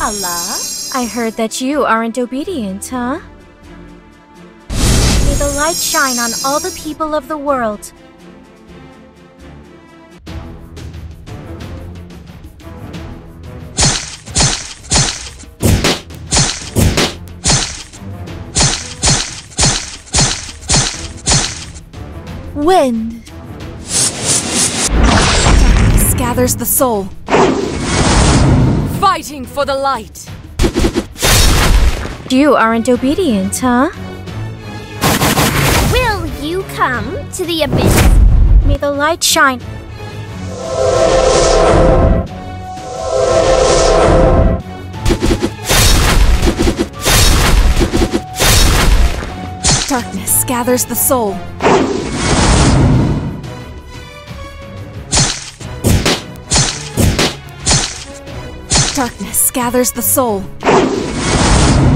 Allah? I heard that you aren't obedient, huh? May the light shine on all the people of the world. Wind. Darkness gathers the soul. Fighting for the light. You aren't obedient, huh? Will you come to the abyss? May the light shine. Darkness gathers the soul. Darkness gathers the soul.